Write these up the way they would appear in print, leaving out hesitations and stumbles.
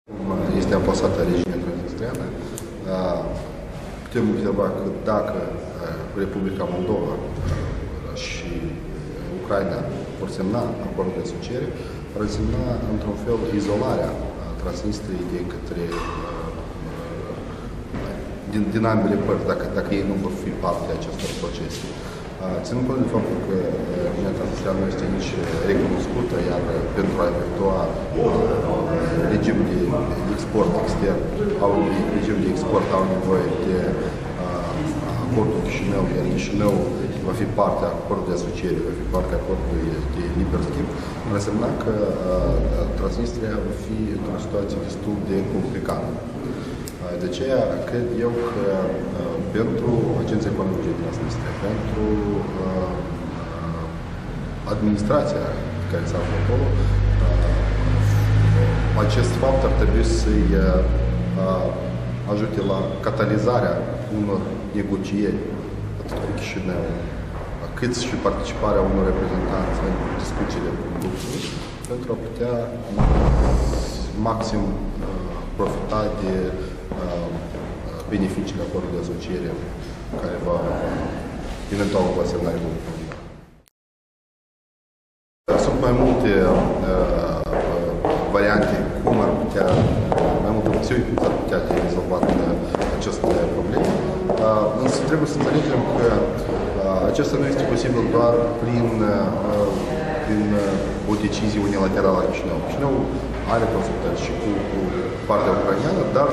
Este apăsată regiunea transnistreană. Putem observa că dacă Republica Moldova și Ucraina vor semna acordul de asociere, vor însemna într-un fel izolarea Transnistriei de către din ambele părți, dacă ei nu vor fi parte a acestor procese. Ținând cont de faptul că regiunea transnistreană nu este nici recunoscută, iar pentru a efectua regim de export extern, regim de export au nevoie de acordul Chișinău, iar Chișinău va fi parte a acordului de asociere, va fi parte a acordului de liber schimb, ar însemna că Transnistria va fi într-o situație destul de complicată. De aceea, cred eu că pentru Agenția Economică de Transnistria, pentru administrația care se află acolo, acest fapt ar trebui să-i ajute la catalizarea unor negocieri, atât cu Chișinău, cât și participarea unor reprezentanți în discuțiile cu Bruxelles, pentru a putea maxim profita de beneficiile acordului de asociere care va eventual va semna Republica Moldova. Sunt mai multe variante cum ar putea, mai multe opțiuni cum s-ar putea de rezolvat aceste probleme, însă trebuie să înțelegem că acesta nu este posibil doar prin o decizie unilaterală a Chișinău. Chișinău are consultări și cu partea ucraineană, dar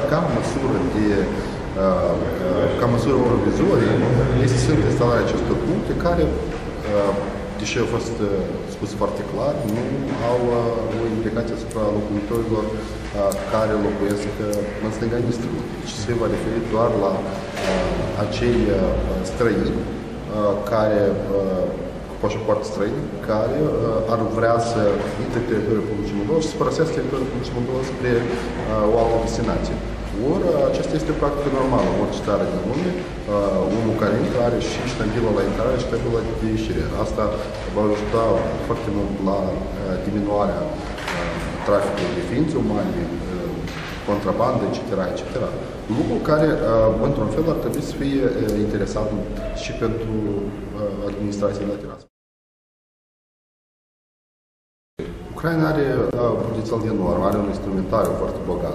ca măsură provizorie este sunt instalarea acestor puncte care, deși au fost spus foarte clar, nu au o implicație asupra locuitorilor care locuiesc în stânga Nistrului. Deci se va referi doar la acei străini care pașapoarte străini care ar vrea să intre pe teritoriul Republicii Moldova și să părăsească teritoriul Republicii Moldova spre o altă destinație. Ori aceasta este o practică normală în orice țară din lume. Omul care intră are și ștampila la intrare și ștampila de ieșire. Asta va ajuta foarte mult la diminuarea traficului de ființe umane, contrabandă, etc., etc. Lucru care, într-un fel, ar trebui să fie interesant și pentru administrația laterală. Ucraina are potențial de enorm, are un instrumentariu foarte bogat,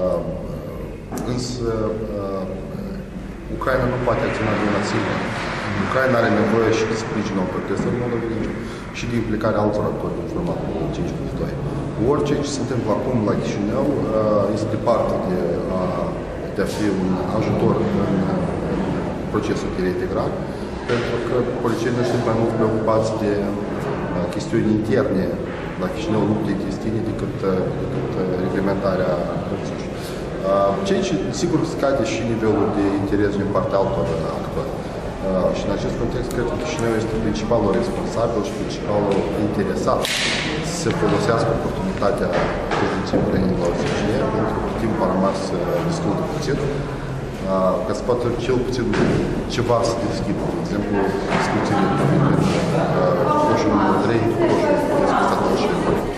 însă Ucraina nu poate acționa de una singură. Ucraina are nevoie și de sprijinul autorităților moldovene și de implicarea altor actori în formatul 5+2. Orice ce se întâmplă acum la Chișinău este departe de a fi un ajutor în procesul de reintegrare, pentru că politicienii sunt mai mult preocupați de chestiuni interne la Chișinău, lupte intestine, decât reglementarea însuși. Ceea ce, sigur, scade și nivelul de interes din partea altor actori. Și în acest context, cred că Chișinău este principalul responsabil și principalul interesat să folosească oportunitatea prezenței Ucrainei la OSCE, pentru că timpul a rămas destul de puțin, ca să poată cel puțin ceva să deschidă. De exemplu, discuțiile privind coșul numărul 3, coșul discutat și